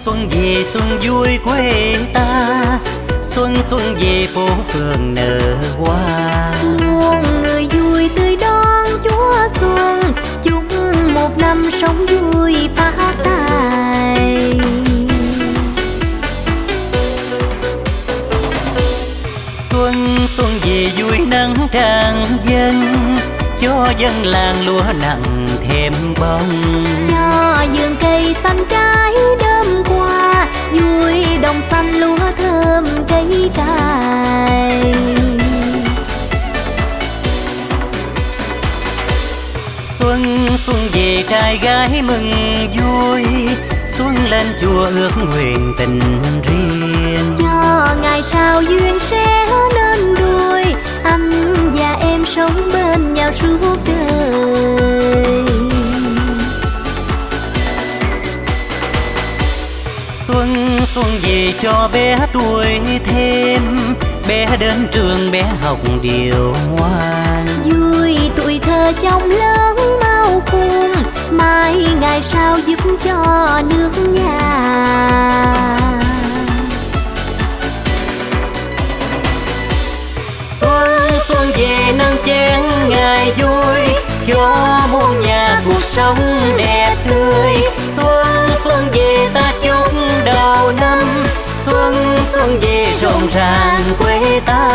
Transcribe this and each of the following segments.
xuân về xuân vui quê ta, xuân xuân về phố phường nở hoa. Muôn người vui tươi đón Chúa xuân, chúc một năm sống vui phát tài. Xuân xuân về vui nắng tràn dân, cho dân làng lúa nặng thêm bông. Cho vườn cây xanh trái đơm qua, vui đồng xanh lúa thơm cây cài. Xuân xuân về trai gái mừng vui, xuân lên chùa ước nguyện tình riêng. Cho ngày sau duyên sẽ nên đôi, anh và em sống bên nhau suốt đời. Xuân xuân về cho bé tuổi thêm, bé đến trường bé học điều ngoan. Vui tuổi thơ trong lớn mau khôn, mai ngày sau giúp cho nước nhà. Xuân xuân về nâng chén ngày vui, cho muôn nhà cuộc sống đẹp tươi. Xuân xuân về ta chúc đầu năm, xuân xuân về rộn ràng quê ta.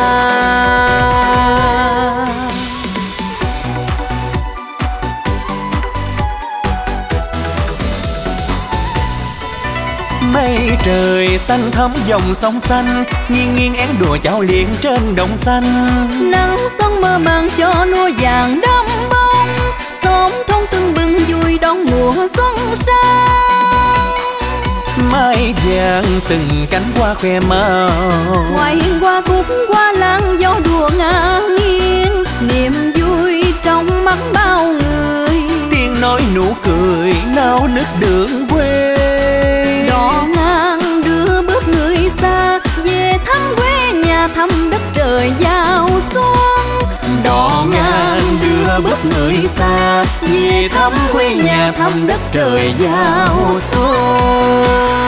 Mây trời xanh thắm dòng sông xanh, nghiêng nghiêng én đùa chảo liền trên đồng xanh. Nắng xuân mơ màng cho nua vàng đắm bông, xóm thôn tưng bừng vui đón mùa xuân sang. Mai vàng từng cánh hoa khoe màu, ngoài hiên hoa cúc hoa lan gió đùa ngả nghiêng. Niềm vui trong mắt bao người, tiếng nói nụ cười nao nức đường quê. đò ngang đưa bước người xa, về thăm quê nhà thăm đất trời giao xuân. Đò ngang đưa bước người xa, về thăm quê nhà thăm đất trời giao xuân.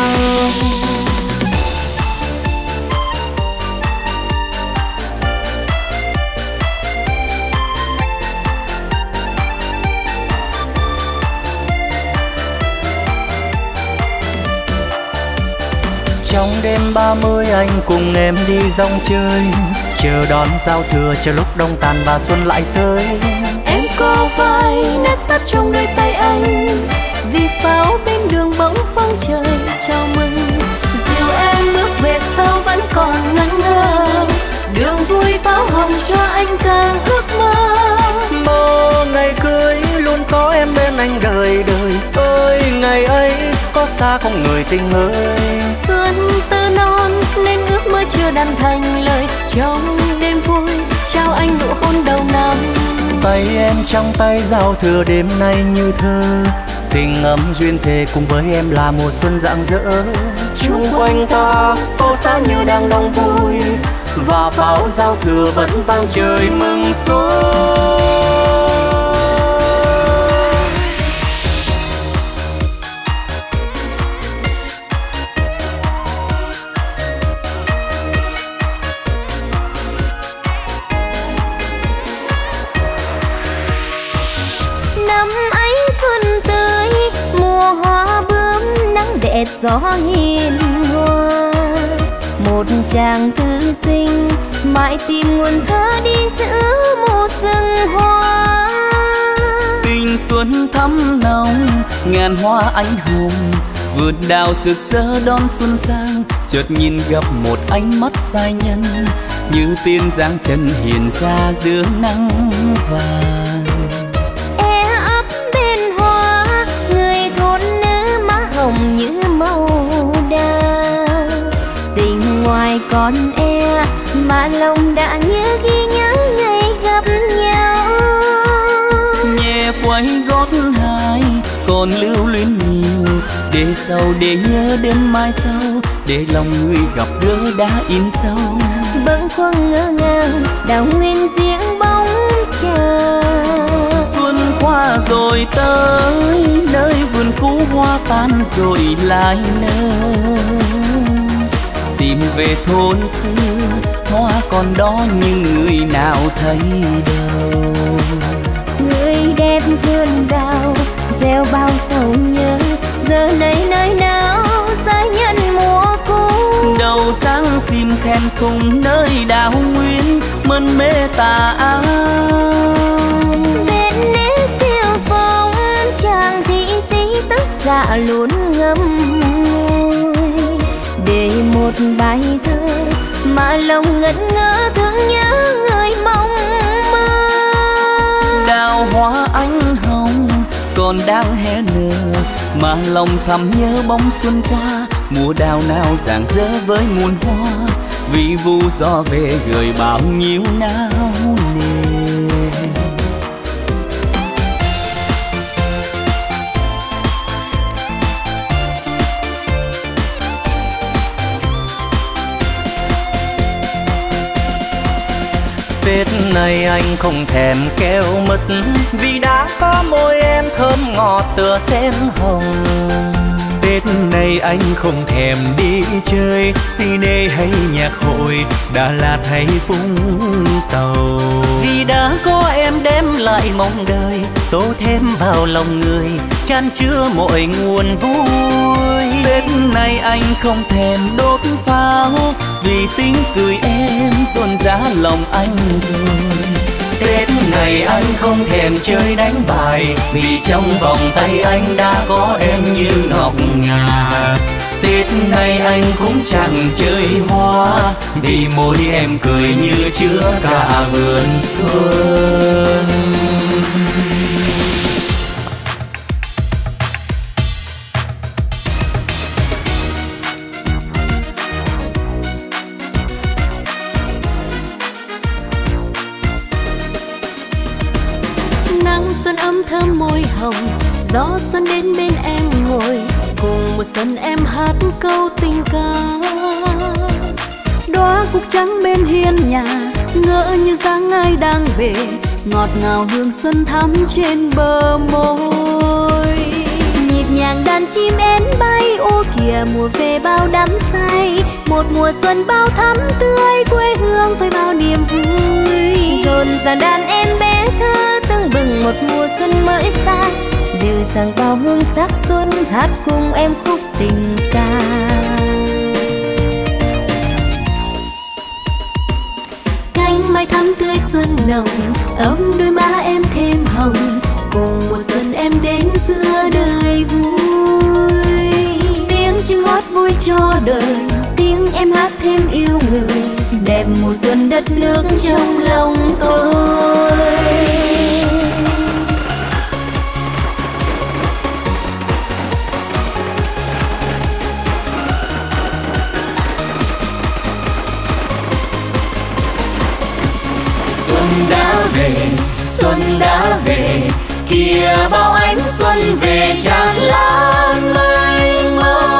Trong đêm 30 anh cùng em đi dòng chơi, chờ đón giao thừa chờ lúc đông tàn và xuân lại tới. Em có vai nếp sát trong đôi tay anh, vì pháo bên đường bỗng phóng trời chào mừng. Dìu em bước về sau vẫn còn ngẩn ngơ, đường vui pháo hồng cho anh càng ước mơ. Mơ ngày cưới luôn có em bên anh đời đời ơi, ngày ấy có xa không người tình ơi. Xuân tơ non nên ước mơ chưa đan thành lời, trong đêm vui trao anh nụ hôn đầu năm. Tay em trong tay giao thừa đêm nay như thơ, tình ấm duyên thề cùng với em là mùa xuân rạng rỡ. Chung quanh ta phố xá như đang đông vui, và pháo giao thừa vẫn vang trời mừng xuân. Năm ấy xuân tới mùa hoa bướm nắng đẹp gió hiền hoa, một chàng thư sinh mãi tìm nguồn thơ đi giữa mùa rừng hoa. Tình xuân thắm nồng ngàn hoa ánh hồng, vườn đào rực rỡ đón xuân sang. Chợt nhìn gặp một ánh mắt sai nhân, như tiên giáng chân hiện ra giữa nắng vàng. E ấp bên hoa người thôn nữ má hồng như màu đào. Tình ngoài con e mà lòng đã nhớ ghi nhớ ngày gặp nhau. Nhẹ quay gót hai còn lưu luyến nhiều, để sau để nhớ đến mai sau, để lòng người gặp gỡ đã in sâu. Bâng khuâng ngỡ ngàng đào nguyên diễn bóng chờ. Xuân qua rồi tới nơi vườn cũ hoa hoa tan rồi lại nở. Tìm về thôn xưa, hoa còn đó nhưng người nào thấy đâu. Người đẹp vườn đào gieo bao sầu nhớ, giờ này nơi nào sai nhân mùa cũ. Đầu sáng xin khen cùng nơi đào nguyên mân mê tà áo. Bên né siêu phong chàng thị sĩ tức dạ luôn ngâm ngùi, để một bài thơ mà lòng ngẩn ngơ thương nhớ người mong mơ. Đào hoa ánh hồng còn đang hé nở, mà lòng thầm nhớ bóng xuân qua. Mùa đào nào rạng rỡ với muôn hoa, vì vu gió về gửi bao nhiêu nao nề. Tết này anh không thèm keo mứt, vì đã có môi em thơm ngọt tựa sen hồng. Tết này anh không thèm đi chơi cine hay nhạc hội, Đà Lạt hay Vũng Tàu. Vì đã có em đem lại mong đời, tô thêm vào lòng người, chan chứa mọi nguồn vui. Tết này anh không thèm đốt pháo, vì tiếng cười em rộn rã lòng anh rồi. Tết này anh không thèm chơi đánh bài, vì trong vòng tay anh đã có em như ngọc ngà. Tết này anh cũng chẳng chơi hoa, vì môi em cười như chứa cả vườn xuân. Xuân ấm thơm môi hồng, gió xuân đến bên em ngồi, cùng một xuân em hát câu tình ca. Đóa cúc trắng bên hiên nhà, ngỡ như dáng ai đang về, ngọt ngào hương xuân thắm trên bờ môi. Nhịp nhàng đàn chim én bay, ô kìa mùa về bao đắm say, một mùa xuân bao thắm tươi, quê hương với bao niềm vui. Rộn ràng đàn em bé thơ tưng bừng một mùa xuân mới sang, dịu dàng bao hương sắc xuân hát cùng em khúc tình ca. Cánh mai thắm tươi xuân nồng, ấm đôi má em thêm hồng, cùng mùa xuân em đến giữa đời vui. Tiếng chim hót vui cho đời, tiếng em hát thêm yêu người, đẹp mùa xuân đất nước trong lòng tôi. Xuân đã về, xuân đã về, kìa bao ánh xuân về tràn lan mênh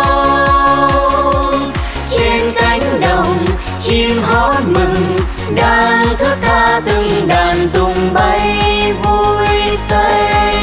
mông. Trên cánh đồng chim hót mừng, đang thức ca từng đàn tung bay vui say.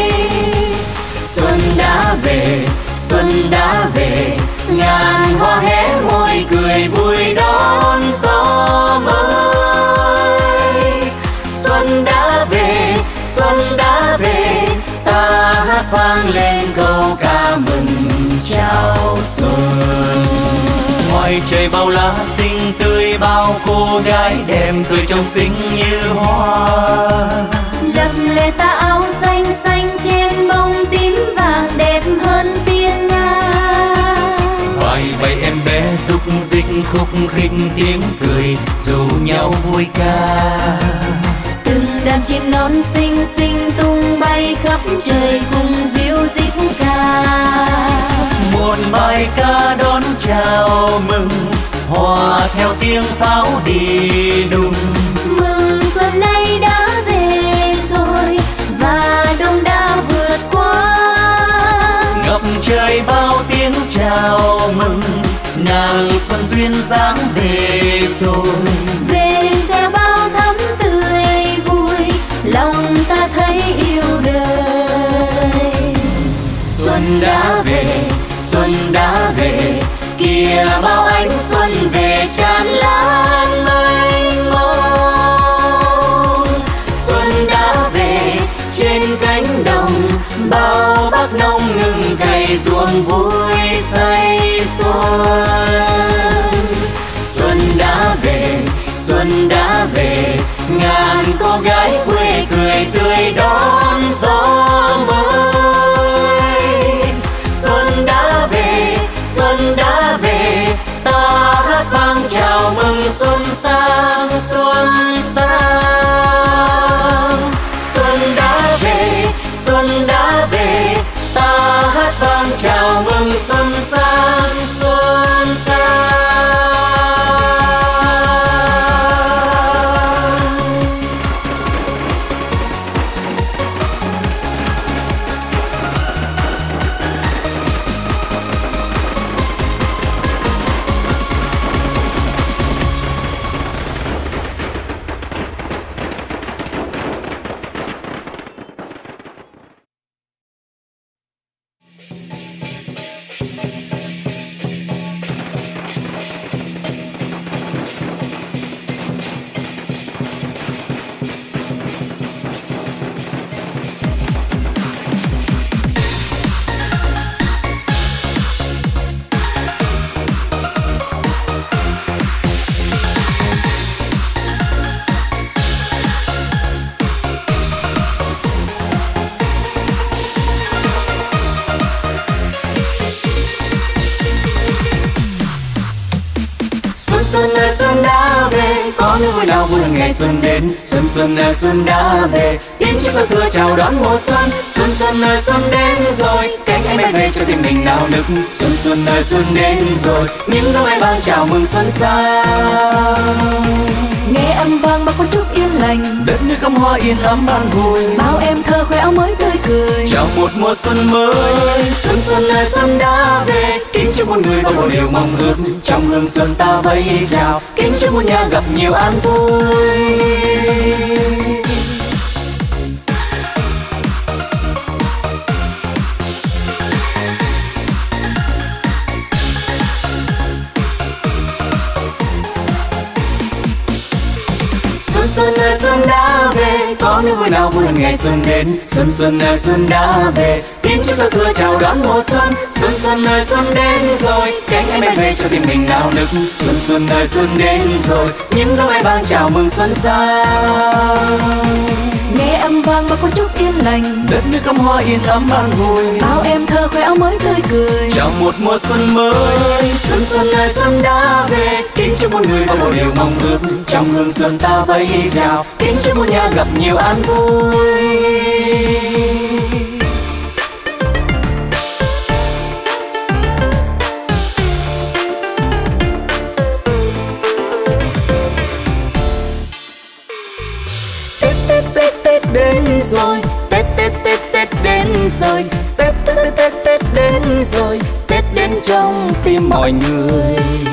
Xuân đã về, xuân đã về, ngàn hoa hé môi cười vui đón gió mới. Xuân đã về, xuân đã về, ta hát vang lên câu ca mừng chào xuân. Ngoài trời bao lá xinh tươi, bao cô gái đẹp tươi trong xinh như hoa. Lập lệ ta áo xanh xanh trên bông tím vàng, đẹp hơn tiên nga. Vài bầy em bé rúc rích khúc khích tiếng cười, rủ nhau vui ca. Từng đàn chim non xinh xinh tung bay khắp trời cùng ríu rít ca. Một bài ca đón chào mừng, hòa theo tiếng pháo đi đùng. Mừng xuân nay đã về rồi, và đông đã vượt qua. Ngập trời bao tiếng chào mừng, nàng xuân duyên dáng về rồi. Về gieo bao thắm tươi vui, lòng ta thấy yêu đời. Xuân Xuân đã về, xuân đã về, kìa bao ánh xuân về tràn lan mênh mông. Xuân đã về trên cánh đồng, bao bác nông ngừng cày ruộng vui say xuân. Xuân đã về, xuân đã về, ngàn cô gái quê cười tươi đón gió mới. Xuân đã về, xuân đã về, ta hát vang chào mừng xuân sang, xuân sang. Xuân đã về, xuân đã về, ta hát vang chào mừng xuân sang, xuân sang. Xuân ơi xuân đã về, có nước vui nào vui hơn ngày xuân đến. Xuân ơi xuân đã về, tiếng chúc giao thừa chào đón mùa xuân. Xuân ơi xuân đến rồi, cánh em bay về cho tim mình nao nức. Xuân ơi xuân đến rồi, những đôi bay vang chào mừng xuân sang. Nghe âm vang bao con chúc yên lành, đất nước cắm hoa yên ấm an vui, bao em thơ khoe áo mới tươi cười. chào một mùa xuân mới. Xuân ơi xuân đã về, kính chúc muôn người bao một điều mong ước. Trong hương xuân ta vẫy chào, kính chúc muôn nhà gặp nhiều an vui. Xuân ơi xuân đã về, có niềm vui nào vui hơn ngày xuân đến. Xuân ơi xuân đã về, tiếng chúc giao thừa chào đón mùa xuân. Xuân ơi xuân đến rồi, cánh em bay về cho tim mình nao nức. Xuân ơi xuân đến rồi, những đôi bay vang chào mừng xuân sang. Nghe âm vang bao con chúc yên lành, đất nước cắm hoa yên ấm an vui, bao em thơ khoe áo mới tươi cười. chào một mùa xuân mới. Xuân ơi xuân đã về, kính chúc muôn người bao một điều mong ước. Trong hương xuân ta vẫy chào, kính chúc muôn nhà gặp nhiều an vui. Tết đến rồi, Tết đến rồi, Tết đến rồi, Tết đến trong tim mọi người.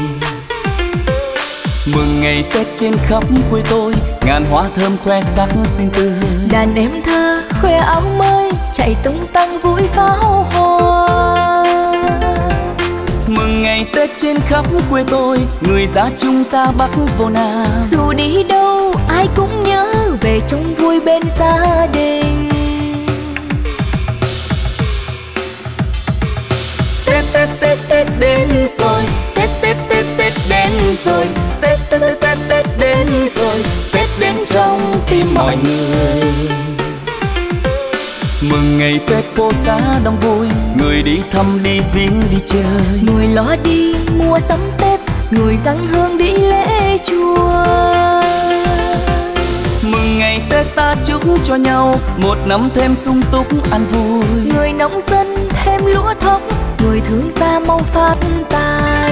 Mừng ngày Tết trên khắp quê tôi, ngàn hoa thơm khoe sắc xinh tươi. Đàn em thơ khoe áo mới, chạy tung tăng vui pháo hoa. Mừng ngày Tết trên khắp quê tôi, người ra Trung ra Bắc vô Nam. Dù đi đâu ai cũng nhớ về chung vui bên gia đình. Tết đến rồi, Tết đến rồi, Tết đến rồi, Tết đến trong tim mọi người. Mừng ngày Tết phố xá đông vui, người đi thăm đi viếng đi chơi. Người lo đi mua sắm Tết, người dâng hương đi lễ chùa. Mừng ngày Tết ta chúc cho nhau một năm thêm sung túc an vui. Người nông dân thêm lúa thóc, người thương gia mong phát tài.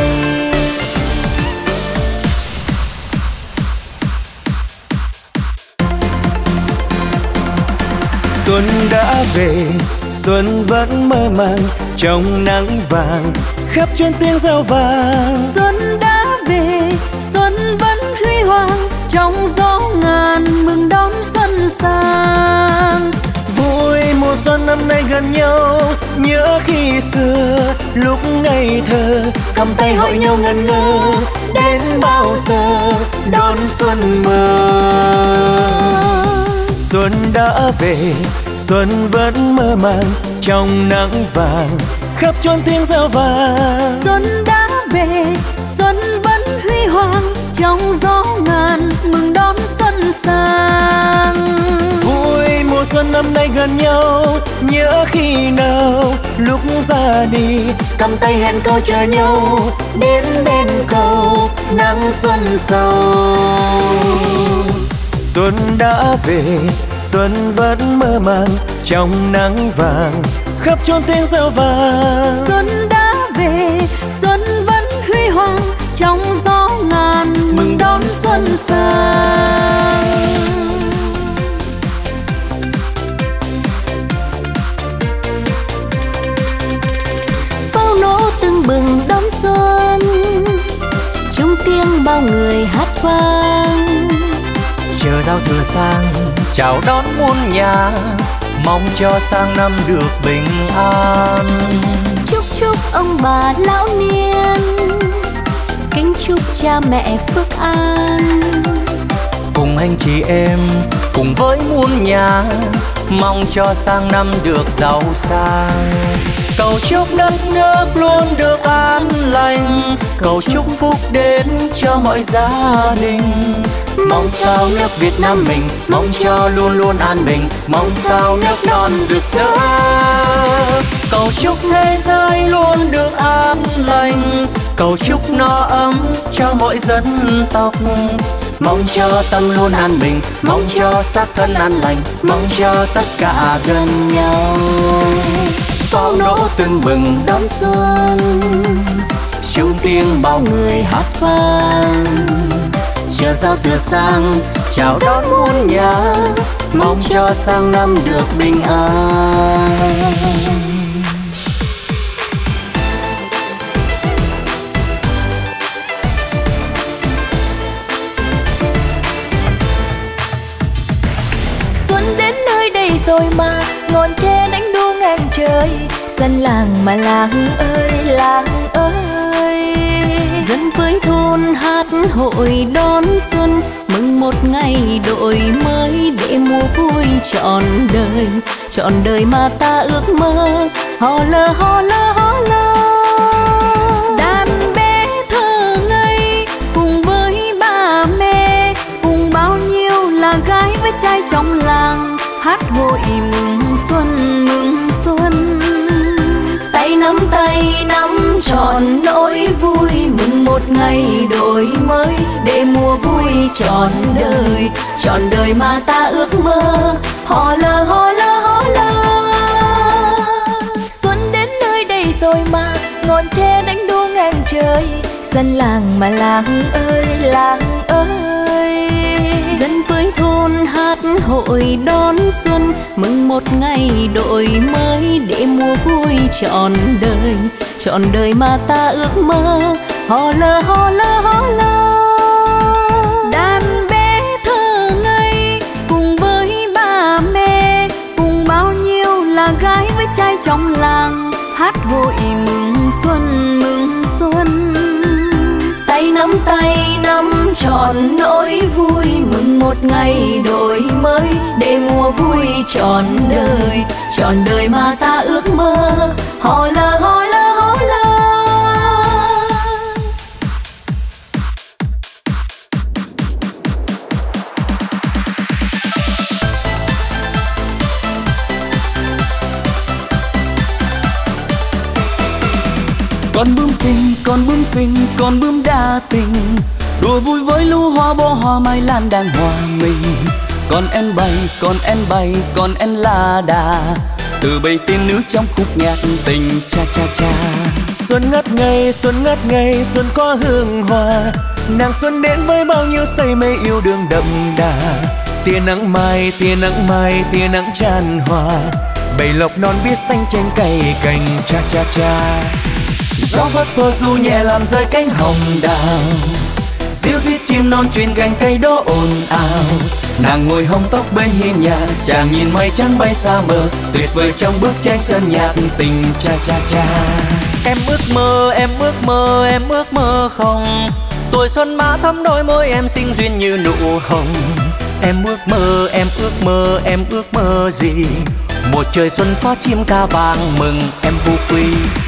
Xuân đã về, xuân vẫn mơ màng trong nắng vàng, khắp chuyến tiếng reo vang. Xuân đã về, xuân vẫn huy hoàng trong gió ngàn, mừng đón xuân sang. Vui mùa mùa xuân năm nay gần nhau, nhớ khi xưa lúc ngây thơ cầm tay hội nhau ngẩn ngơ. Đến bao giờ đón xuân mơ. Xuân đã về, xuân vẫn mơ màng trong nắng vàng, khắp chốn tiếng reo vang. Xuân đã về, xuân vẫn huy hoàng trong gió ngàn, mừng đón xuân sang. Vui mùa xuân năm nay gần nhau, nhớ khi nào lúc ra đi cầm tay hẹn câu chờ nhau. Đến bên cầu nắng xuân sâu. Xuân đã về, xuân vẫn mơ màng trong nắng vàng, khắp chốn tiếng reo vang. Xuân đã về, xuân vẫn huy hoàng trong gió ngàn, mừng đón xuân sang. Pháo nổ tưng bừng đón xuân, trong tiếng bao người hát vang. Chờ giao thừa sang chào đón muôn nhà, mong cho sang năm được bình an. Chúc ông bà lão niên, kính chúc cha mẹ phước an. Cùng anh chị em cùng với muôn nhà, mong cho sang năm được giàu sang. Cầu chúc đất nước luôn được an lành, cầu chúc phúc đến cho mọi gia đình. Mong sao nước Việt Nam mình, mong cho luôn luôn an bình, mong sao nước non rực rỡ. Cầu chúc thế giới luôn được an lành, cầu chúc no ấm cho mỗi dân tộc. Mong cho tâm luôn an bình, mong cho xác thân an lành, mong cho tất cả gần nhau. Pháo nổ tưng bừng đón xuân, chung tiếng bao người hát vang. Chờ giao thừa sang chào đón muôn nhà, mong cho sang năm được bình an. Xuân đến nơi đây rồi mà, ngọn tre đánh đu ngang trời. Dân làng mà làng ơi, Dân với thôn hát hội đón xuân, mừng một ngày đổi mới để mùa vui trọn đời mà ta ước mơ. Hò lơ hò lơ hò lơ, đàn bé thơ ngây cùng với bà mẹ, cùng bao nhiêu là gái với trai trong làng hát hội mừng xuân mừng xuân. Tay nắm trọn nỗi vui, mừng một ngày đổi mới để mùa vui trọn đời mà ta ước mơ. Hò lơ hò lơ hò lơ, xuân đến nơi đây rồi mà, ngọn tre đánh đu ngang trời. Dân làng mà làng ơi, dân với thôn hát hội đón xuân, mừng một ngày đổi mới để mùa vui trọn đời mà ta ước mơ. Hò lơ hò lơ hò lơ, đàn bé thơ ngây cùng với bà mẹ, cùng bao nhiêu là gái với trai trong làng hát hội mừng xuân. Tay nắm trọn nỗi vui, mừng một ngày đổi mới để mùa vui trọn đời mà ta ước mơ. Hò lơ hò lơ hò lơ. Con bướm xinh, con bướm đa tình, đùa vui với lũ hoa bó hoa mai lan đang hòa mình. Con én bay, con én la đà, từ bầy tiên nữ trong khúc nhạc tình cha cha cha. Xuân ngất ngây, xuân có hương hoa, nàng xuân đến với bao nhiêu say mê yêu đương đậm đà. Tia nắng mai, tia nắng tràn hòa, bầy lộc non biết xanh trên cây cành cha cha cha. Gió phất phơ du nhẹ làm rơi cánh hồng đào, Ríu rít chim non truyền cành cây đó ồn ào. Nàng ngồi hông tóc bên hiên nhà, chàng nhìn mây trắng bay xa mờ, tuyệt vời trong bức tranh sơn nhạc tình cha cha cha. Em ước mơ, em ước mơ, em ước mơ không? Tuổi xuân má thắm đôi môi em xinh duyên như nụ hồng. Em ước mơ, em ước mơ, em ước mơ gì? Một trời xuân phát chim ca vàng mừng em phú quý.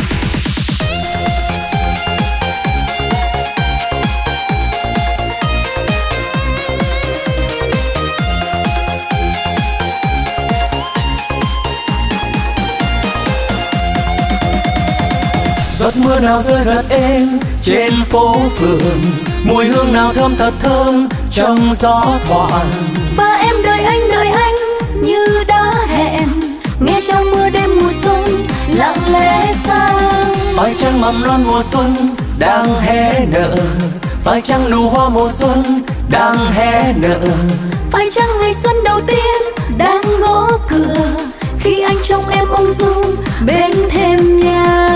Giọt mưa nào rơi thật êm trên phố phường, mùi hương nào thơm thật thơm trong gió thoảng. Và em đợi anh như đã hẹn, nghe trong mưa đêm mùa xuân lặng lẽ sang. Phải chăng mầm non mùa xuân đang hé nở, phải chăng nụ hoa mùa xuân đang hé nở, phải chăng ngày xuân đầu tiên đang gõ cửa, khi anh trông em ung dung bên thềm nhà.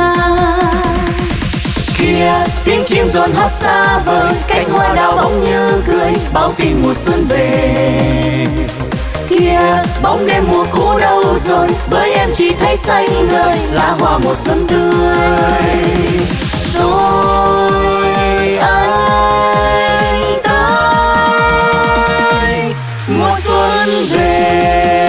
Kia tiếng chim rộn hót xa vời, cánh hoa đào bỗng như cười, báo tin mùa xuân về. Kia bóng đêm mùa cũ đâu rồi, với em chỉ thấy xanh ngời là hoa mùa xuân tươi. Rồi anh tới, mùa xuân về.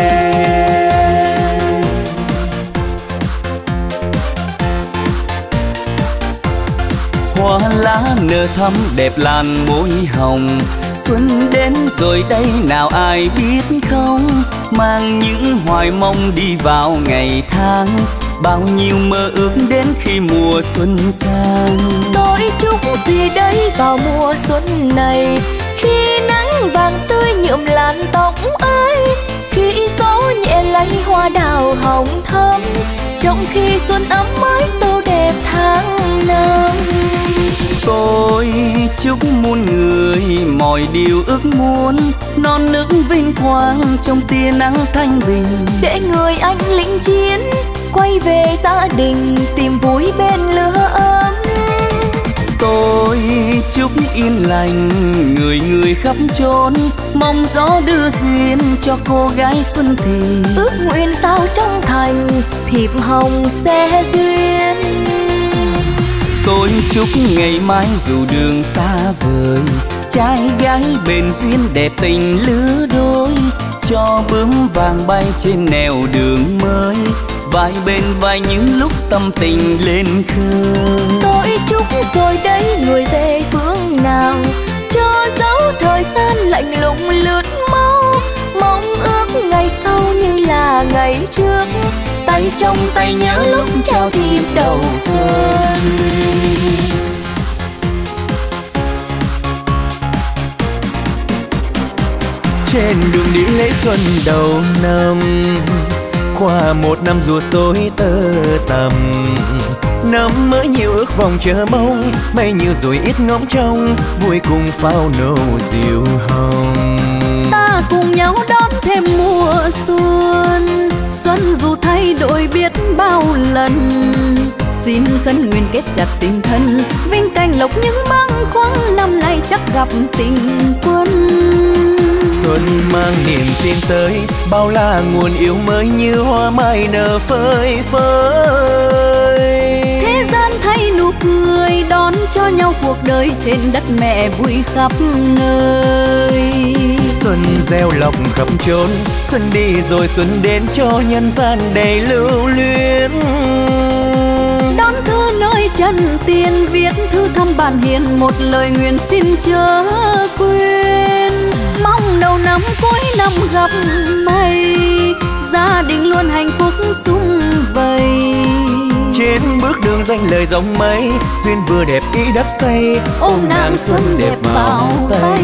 Hoa lá nở thắm đẹp làn môi hồng, xuân đến rồi đây nào ai biết không? Mang những hoài mong đi vào ngày tháng, bao nhiêu mơ ước đến khi mùa xuân sang. Tôi chúc gì đấy vào mùa xuân này, khi nắng vàng tươi nhuộm làn tóc ấy, khi gió nhẹ lấy hoa đào hồng thắm, trong khi xuân ấm mới tô đẹp tháng năm. Tôi chúc muôn người mọi điều ước muốn, non nước vinh quang trong tia nắng thanh bình, để người anh lính chiến quay về gia đình tìm vui bên lửa ấm. Tôi chúc yên lành người người khắp chốn, mong gió đưa duyên cho cô gái xuân thì. Ước nguyện sao trong thành thiệp hồng sẽ duyên. Tôi chúc ngày mai dù đường xa vời, trai gái bền duyên đẹp tình lứa đôi, cho bướm vàng bay trên nẻo đường mới, vai bên vai những lúc tâm tình lên khơi. Tôi chúc rồi đấy người về phương nào, cho dấu thời gian lạnh lùng lướt mau, mong ước ngày sau như là ngày trước, tay trong tay nhớ lúc trao thiệp đầu xuân. Trên đường đi lễ xuân đầu năm, qua một năm rùa xối tơ tằm, năm mới nhiều ước vọng chờ mong, mấy nhiều rồi ít ngóng trông, vui cùng pháo nổ diệu hồng. Ta cùng nhau đón thêm mùa xuân, xuân dù thay đổi biết bao lần, xin khấn nguyện kết chặt tình thân, vinh canh lộc những măng khoáng, năm nay chắc gặp tình quân. Xuân mang niềm tin tới, bao la nguồn yêu mới như hoa mai nở phơi phới. Thế gian thay nụ cười, đón cho nhau cuộc đời, trên đất mẹ vui khắp nơi. Xuân gieo lộc khắp chốn, xuân đi rồi xuân đến cho nhân gian đầy lưu luyến. Đón thư nơi chân tiên, viết thư thăm bản hiền, một lời nguyện xin chớ quên. Mong đầu năm cuối năm gặp may, gia đình luôn hạnh phúc sum vầy. Trên bước đường danh lời dòng mây, duyên vừa đẹp ý đắp say, ôm nàng xuân đẹp vào tay.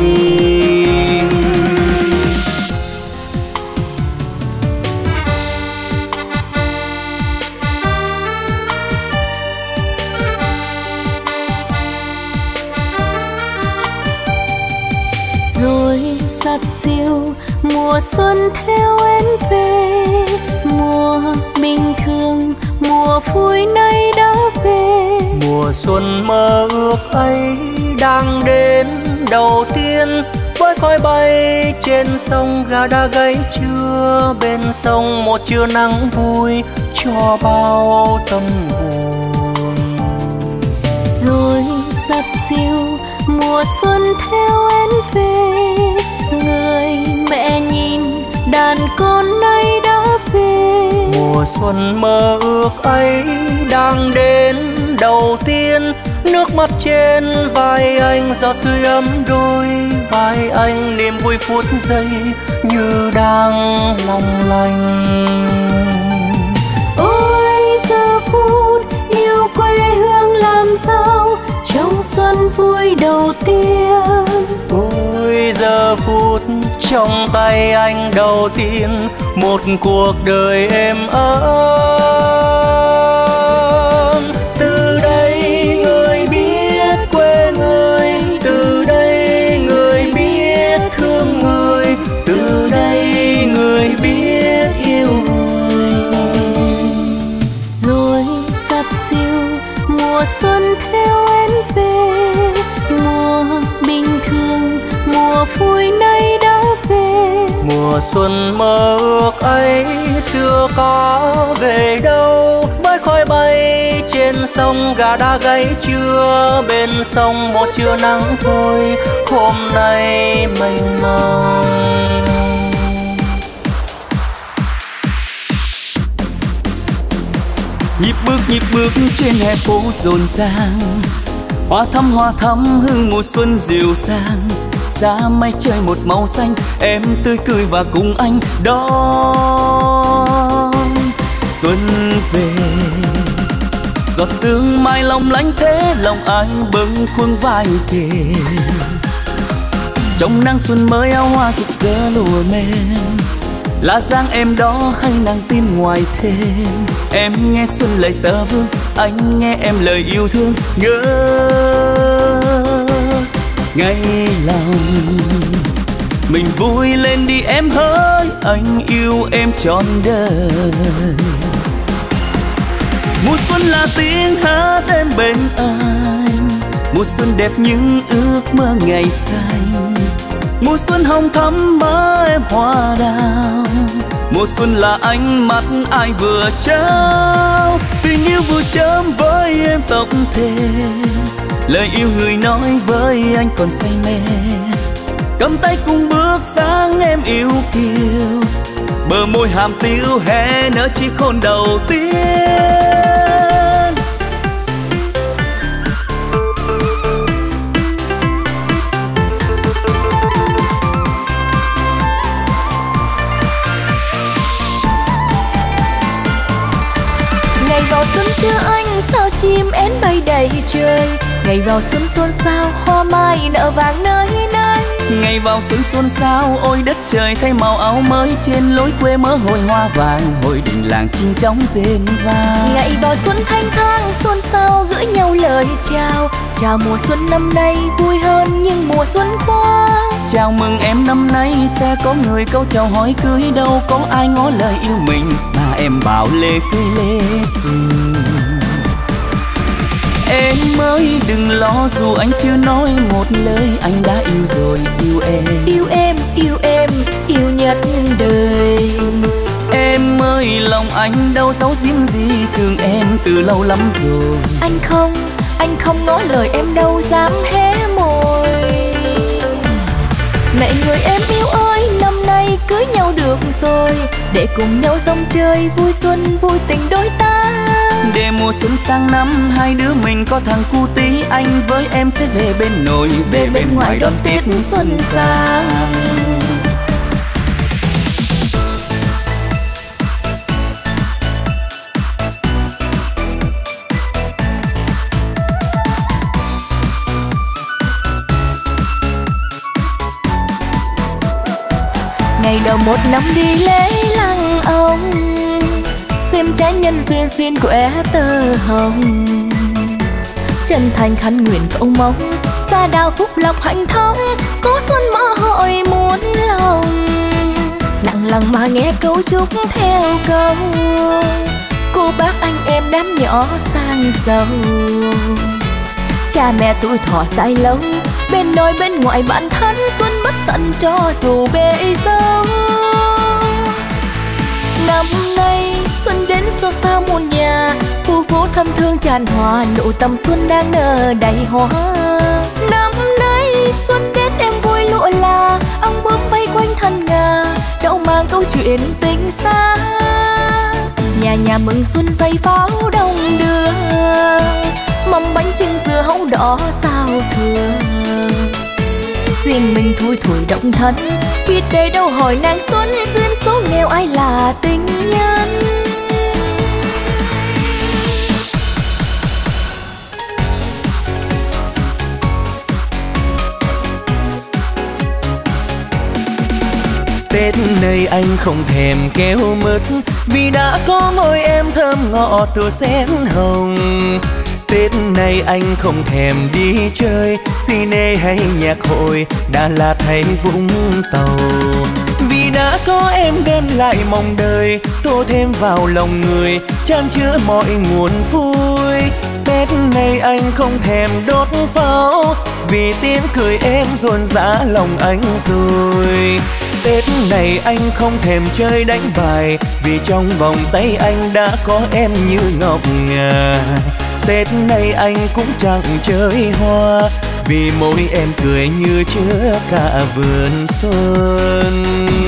Rồi giặt diều mùa xuân theo em về, mùa bình thường mùa vui nay đã về. Mùa xuân mơ ước ấy đang đến, đầu tiên. Với khói bay trên sông gà đã gáy trưa, bên sông một trưa nắng vui cho bao tâm hồn. Rồi giặt dịu mùa xuân theo em về, người mẹ nhìn đàn con nay đã về. Mùa xuân mơ ước ấy đang đến đầu tiên, nước mắt trên vai anh giọt sưởi ấm đôi vai anh, niềm vui phút giây như đang long lanh. Ôi giờ phút yêu quê hương làm sao trong xuân vui đầu tiên. Ôi giờ phút trong tay anh đầu tiên, một cuộc đời êm ấm. Từ đây người biết quê người, từ đây người biết thương người, từ đây người biết yêu người. Rồi giặt dịu mùa xuân theo em về, mùa bình thường mùa vui nay đã về. Mùa xuân mơ ước ấy xưa có về đâu, với khói bay trên sông gà đã gáy trưa, bên sông một trưa nắng thôi hôm nay mênh mông. Nhịp bước trên hè phố rộn ràng, hoa thắm hương mùa xuân dịu dàng. Xa mây trời một màu xanh, em tươi cười và cùng anh đón xuân về. Giọt sương mai long lánh thế lòng anh bâng khuâng vai kề. Trong nắng xuân mới áo hoa rực rỡ lùa mềm, lá giang em đó hay nàng tin ngoài thêm. Em nghe xuân lời tơ vương, anh nghe em lời yêu thương ngỡ ngay lòng. Mình vui lên đi em hỡi, anh yêu em trọn đời. Mùa xuân là tiếng hát em bên anh, mùa xuân đẹp những ước mơ ngày xanh. Mùa xuân hồng thắm mơ em hoa đào, mùa xuân là ánh mắt ai vừa trao. Tình yêu vừa chớm với em tóc thề, lời yêu người nói với anh còn say mê. Cầm tay cùng bước sang em yêu kiều, bờ môi hàm tiếu hé nở chiếc hôn đầu tiên. Ngày vào xuân chưa anh sao chim én bay đầy trời, ngày vào xuân xôn xao hoa mai nở vàng nơi nơi. Ngày vào xuân xôn xao ôi đất trời thay màu áo mới, trên lối quê mơ hồi hoa vàng, hồi đình làng chim chóng rền vang. Ngày vào xuân thanh thang xôn xao gửi nhau lời chào, chào mùa xuân năm nay vui hơn nhưng mùa xuân qua. Chào mừng em năm nay sẽ có người câu chào hỏi cưới, đâu có ai ngỏ lời yêu mình mà em bảo lê tươi lê xinh. Em ơi đừng lo dù anh chưa nói một lời, anh đã yêu rồi yêu em. Yêu em, yêu em, yêu nhất đời. Em ơi lòng anh đâu giấu giếm gì, thương em từ lâu lắm rồi. Anh không nói lời em đâu dám hé môi. Này người em yêu ơi, năm nay cưới nhau được rồi, để cùng nhau rong chơi vui xuân vui tình đôi ta. Để mùa xuân sang năm hai đứa mình có thằng cu tí, anh với em sẽ về bên nội, về bên ngoài đón Tết xuân sang. Ngày đầu một năm đi lễ lăng ông, xem trái nhân duyên xin quẻ tơ hồng. Chân thành khăn nguyện cầu mong, gia đạo phúc lộc hạnh thông, cố xuân mơ hội muôn lòng. Nặng lòng mà nghe câu chúc theo câu, cô bác anh em đám nhỏ sang giàu. Cha mẹ tuổi thọ dài lâu, bên nội bên ngoại bạn thân xuân bất tận cho dù bể dâu. Năm nay xuân đến xôn xao muôn nhà, khu phố thân thương tràn hòa, nụ tầm xuân đang nở đầy hoa. Năm nay xuân đến em vui lụa là, ông bướm vây quanh thân ngà, đậu mang câu chuyện tình xa. Nhà nhà mừng xuân dây pháo đông đưa, mâm bánh chưng dưa hấu đỏ sao thừa. Riêng mình thui thủi động thân, biết về đâu hỏi nàng xuân, duyên số nghèo ai là tình nhân. Tết nơi anh không thèm keo mứt, vì đã có môi em thơm ngọt tựa sen hồng. Tết này anh không thèm đi chơi cine hay nhạc hội, Đà Lạt hay Vũng Tàu, vì đã có em đem lại mong đời, tô thêm vào lòng người, chan chứa mọi nguồn vui. Tết này anh không thèm đốt pháo, vì tiếng cười em dồn dã lòng anh rồi. Tết này anh không thèm chơi đánh bài, vì trong vòng tay anh đã có em như ngọc ngà. Tết này anh cũng chẳng chơi hoa, vì môi em cười như chứa cả vườn xuân.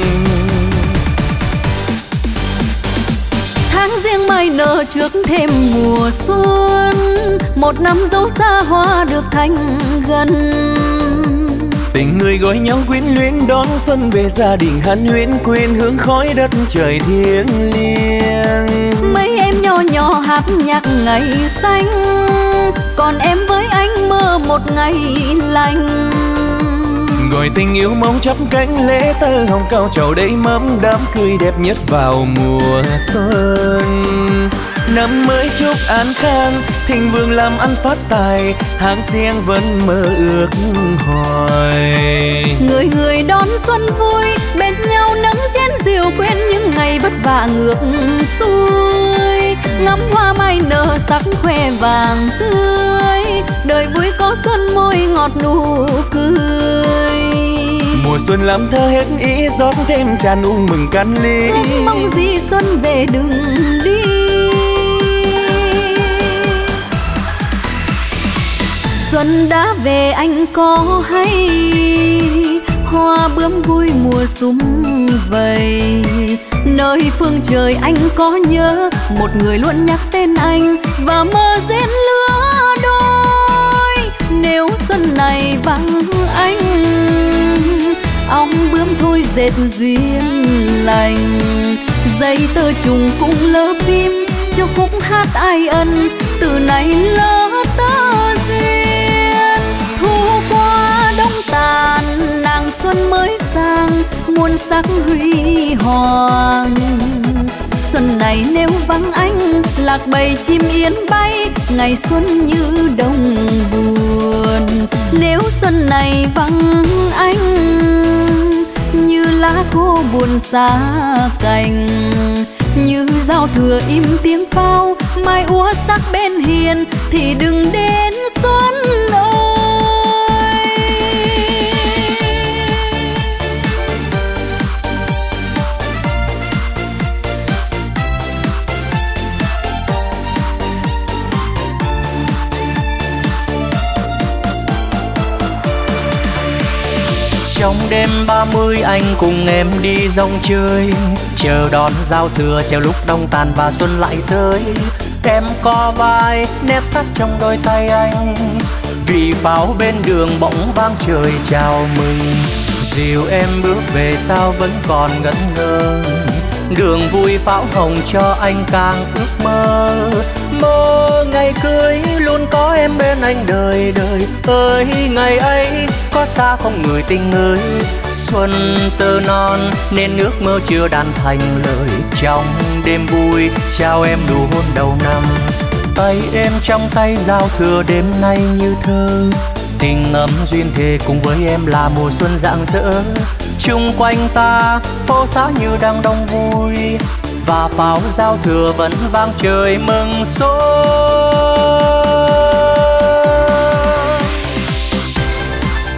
Tháng riêng mai nở trước thêm mùa xuân, một năm dấu xa hoa được thành gần. Tình người gói nhau quyến luyến đón xuân về, gia đình hân huyến quên hương khói đất trời thiêng liêng. Mấy em nhỏ nhỏ hát nhạc ngày xanh, còn em với anh mơ một ngày lành. Gọi tình yêu mong chắp cánh lễ tơ hồng cao trầu đầy mâm, đám cưới đẹp nhất vào mùa xuân. Năm mới chúc an khang, thịnh vượng làm ăn phát tài, hàng xiềng vẫn mơ ước hoài. Người người đón xuân vui, bên nhau nắng chén rượu, quên những ngày vất vả ngược xuôi. Ngắm hoa mai nở sắc khoe vàng tươi, đời vui có xuân môi ngọt nụ cười. Mùa xuân làm thơ hết ý, rót thêm tràn uống mừng căn ly. Mong gì xuân về đừng đi. Xuân đã về anh có hay, hoa bướm vui mùa sum vầy. Nơi phương trời anh có nhớ, một người luôn nhắc tên anh và mơ duyên lứa đôi. Nếu xuân này vắng anh, ong bướm thôi dệt duyên lành. Dây tơ trùng cũng lỡ phim, cho khúc hát ai ân, từ nay lỡ tơ duyên. Thu qua đông tàn, nàng xuân mới sang, muôn sắc huy hoàng. Xuân này nếu vắng anh, lạc bầy chim yến bay, ngày xuân như đông buồn. Nếu xuân này vắng anh, như lá khô buồn xa cành, như giao thừa im tiếng pháo, mai úa sắc bên hiền thì đừng đến xuân ơi. Trong đêm 30 anh cùng em đi rong chơi, chờ đón giao thừa chào lúc đông tàn và xuân lại tới. Em co vai nép sát trong đôi tay anh, vì pháo bên đường bỗng vang trời chào mừng. Dìu em bước về sao vẫn còn ngẩn ngơ, đường vui pháo hồng cho anh càng ước mơ. Mơ ngày cưới luôn có em bên anh đời đời ơi. Ngày ấy có xa không người tình ơi, xuân tơ non nên ước mơ chưa đan thành lời. Trong đêm vui chào em đủ hôn đầu năm, tay em trong tay giao thừa đêm nay như thơ. Tình ấm duyên thề cùng với em là mùa xuân rạng rỡ. Chung quanh ta phố xá như đang đông vui, và pháo giao thừa vẫn vang trời mừng xuân.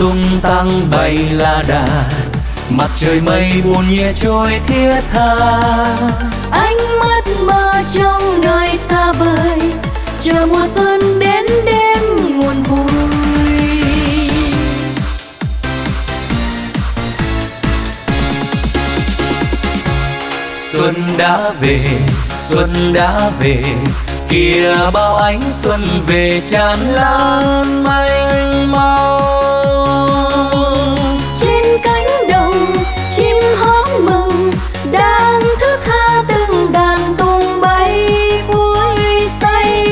tung tăng bay la đà, mặt trời mây buồn nhẹ trôi thiết tha. Ánh mắt mơ trong nơi xa vời, chờ mùa xuân đến đêm nguồn vui. Xuân đã về, xuân đã về, kìa bao ánh xuân về tràn lan mênh mông. Trên cánh đồng chim hót mừng, đang thức tha từng đàn tung bay vui say.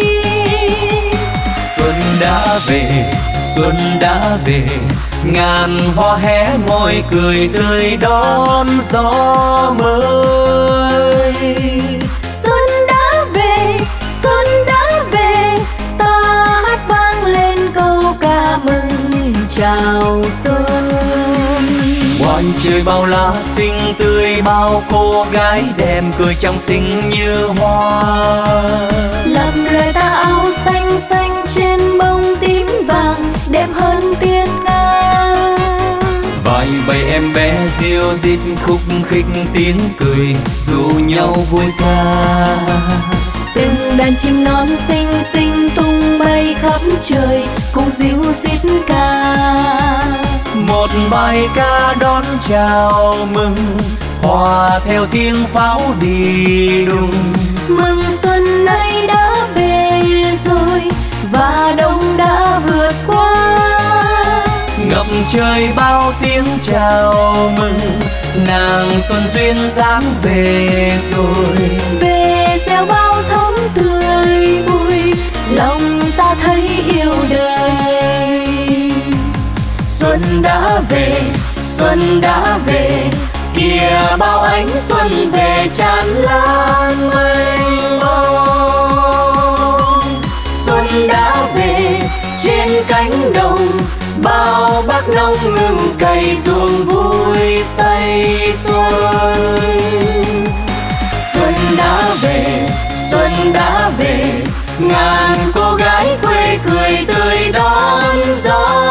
Xuân đã về, xuân đã về, ngàn hoa hé môi cười tươi đón gió mới. Xuân đã về, xuân đã về, ta hát vang lên câu ca mừng chào xuân. Ngoài trời bao lá xinh tươi, bao cô gái đẹp cười trong xinh như hoa. Làm rơi ta áo xanh xanh trên bông tím vàng, đẹp hơn tiên nga. Vài bầy em bé diêu dít khúc khích tiếng cười, rủ nhau vui ca. Từng đàn chim non xinh xinh tung bay khắp trời, cùng ríu rít ca. Một bài ca đón chào mừng, hòa theo tiếng pháo đi đùng. Mừng xuân nay đã về rồi, và đông đã vượt qua. Ngập trời bao tiếng chào mừng, nàng xuân duyên dáng về rồi. Về gieo bao thống tươi vui, lòng ta thấy yêu đời. Xuân đã về, xuân đã về, kìa bao ánh xuân về tràn lan mênh mông. Xuân đã về, trên cánh đồng bao bác nông ngừng cày ruộng vui say xuân. Xuân đã về, xuân đã về, ngàn cô gái quê cười tươi đón gió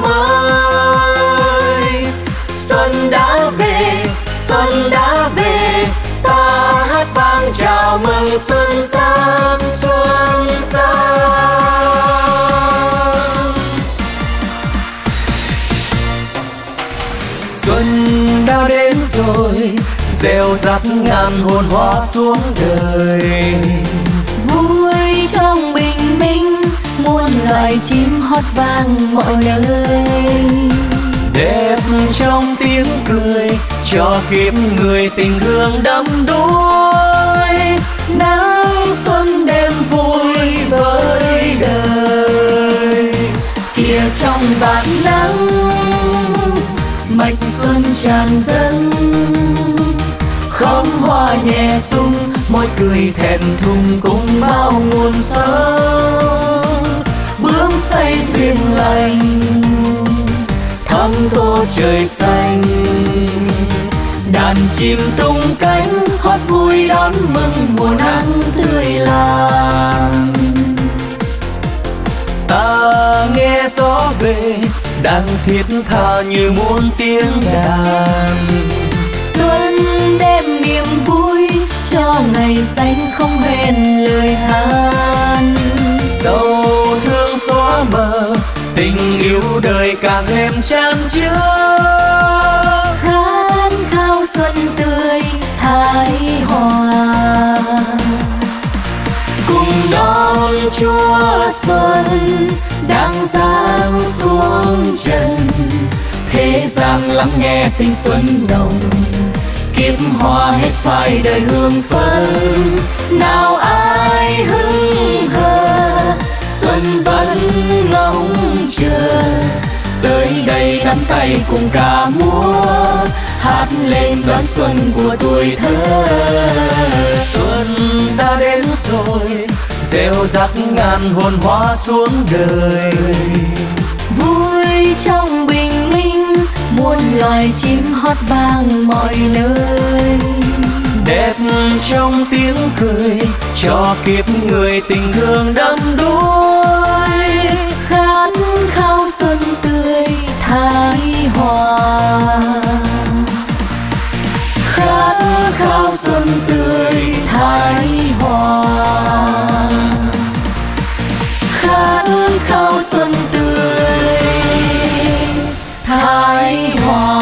mới. Xuân đã về, xuân đã về, ta hát vang chào mừng xuân sang, xuân sang. Xuân đã đến rồi, gieo rắc ngàn hồn hoa xuống đời. Vui trong bình minh, muôn loài chim hót vang mọi nơi. Đẹp trong tiếng cười, cho kiếp người tình thương đắm đuối. Nắng xuân đêm vui với đời, Kìa trong vạn nắng, mạch xuân tràn dâng. khóm hoa nhẹ sung, môi cười thẹn thùng cùng bao nguồn sống. Bướm say duyên lành, thắm tô trời xanh. Đàn chim tung cánh hót vui đón mừng mùa nắng tươi lành. Ta nghe gió về, đang thiết tha như muôn tiếng đàn. Xuân đem niềm vui cho ngày xanh không hẹn lời than. Sầu thương xóa mờ, tình yêu đời càng thêm chan chứa. Khát khao xuân tươi thái hòa, Cùng đón Chúa xuân đang giáng xuống trần. thế gian lắng nghe tình xuân nồng, kiếp hoa hết phai đời hương phấn. Nào ai hững hờ, Xuân vẫn ngóng chờ, tới đây nắm tay cùng ca múa, hát lên đón xuân của tuổi thơ. Xuân đã đến rồi, gieo rắc ngàn hồn hoa xuống đời. vui trong bình minh, muôn loài chim hót vang mọi nơi. Đẹp trong tiếng cười, cho kiếp người tình thương đắm đuối. Khát khao xuân tươi Thái Hòa. Khát khao xuân tươi Thái Hòa, khát khao xuân tươi Thái Hòa.